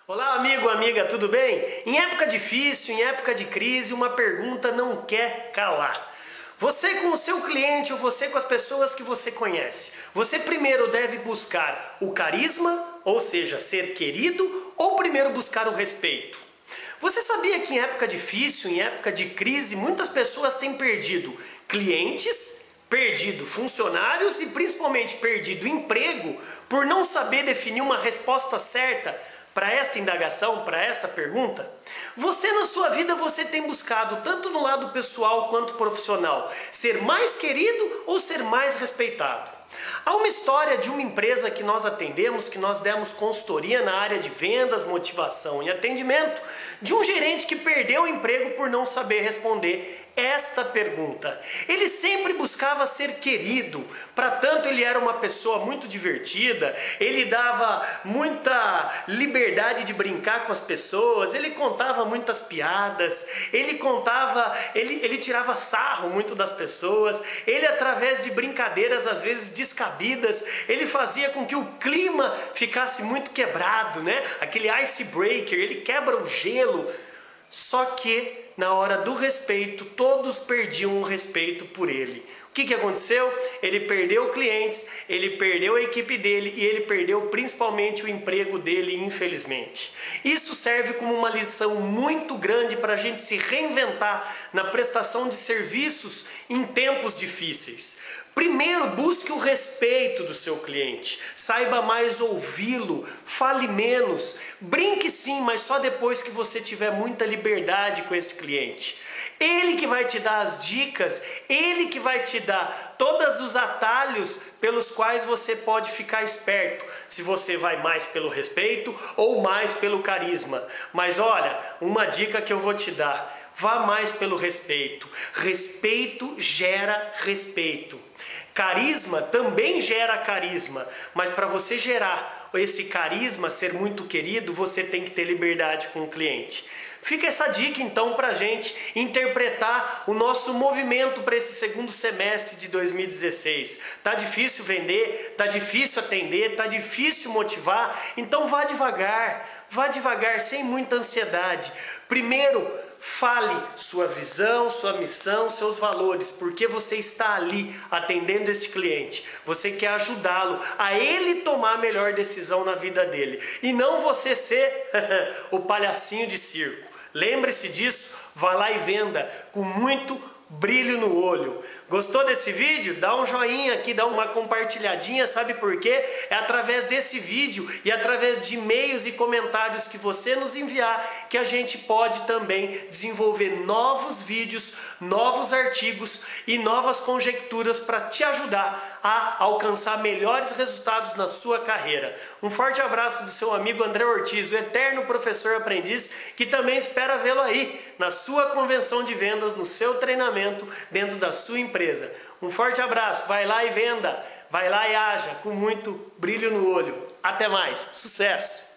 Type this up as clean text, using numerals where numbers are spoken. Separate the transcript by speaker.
Speaker 1: Olá, amigo, amiga, tudo bem? Em época difícil, em época de crise, uma pergunta não quer calar. Você com o seu cliente ou você com as pessoas que você conhece, você primeiro deve buscar o carisma, ou seja, ser querido, ou primeiro buscar o respeito? Você sabia que em época difícil, em época de crise, muitas pessoas têm perdido clientes, perdido funcionários e principalmente perdido emprego por não saber definir uma resposta certa para esta indagação, para esta pergunta? Você na sua vida você tem buscado, tanto no lado pessoal quanto profissional, ser mais querido ou ser mais respeitado? Há uma história de uma empresa que nós atendemos, que nós demos consultoria na área de vendas, motivação e atendimento, de um gerente que perdeu o emprego por não saber responder esta pergunta. Ele sempre buscava ser querido, para tanto ele era uma pessoa muito divertida, ele dava muita liberdade de brincar com as pessoas, ele contava muitas piadas, ele tirava sarro muito das pessoas, ele através de brincadeiras às vezes descabidas, ele fazia com que o clima ficasse muito quebrado, né? Aquele icebreaker, ele quebra o gelo. Só que na hora do respeito, todos perdiam o respeito por ele. O que aconteceu? Ele perdeu clientes, ele perdeu a equipe dele e ele perdeu principalmente o emprego dele, infelizmente. Isso serve como uma lição muito grande para a gente se reinventar na prestação de serviços em tempos difíceis. Primeiro, busque o respeito do seu cliente, saiba mais ouvi-lo, fale menos, brinque sim, mas só depois que você tiver muita liberdade com esse cliente. Ele que vai te dar as dicas, ele que vai te dar todos os atalhos pelos quais você pode ficar esperto, se você vai mais pelo respeito ou mais pelo carisma. Mas olha, uma dica que eu vou te dar, vá mais pelo respeito. Respeito gera respeito. Carisma também gera carisma, mas para você gerar esse carisma, ser muito querido, você tem que ter liberdade com o cliente. Fica essa dica então para a gente interpretar o nosso movimento para esse segundo semestre de 2016. Tá difícil vender, tá difícil atender, tá difícil motivar, então vá devagar, sem muita ansiedade. Primeiro, fale sua visão, sua missão, seus valores, porque você está ali atendendo este cliente. Você quer ajudá-lo a ele tomar a melhor decisão na vida dele e não você ser o palhacinho de circo. Lembre-se disso, vá lá e venda com muito brilho no olho. Gostou desse vídeo? Dá um joinha aqui, dá uma compartilhadinha, sabe por quê? É através desse vídeo e através de e-mails e comentários que você nos enviar que a gente pode também desenvolver novos vídeos, novos artigos e novas conjecturas para te ajudar a alcançar melhores resultados na sua carreira. Um forte abraço do seu amigo André Ortiz, o eterno professor aprendiz, que também espera vê-lo aí na sua convenção de vendas, no seu treinamento dentro da sua empresa. Um forte abraço, vai lá e venda, vai lá e haja com muito brilho no olho. Até mais, sucesso!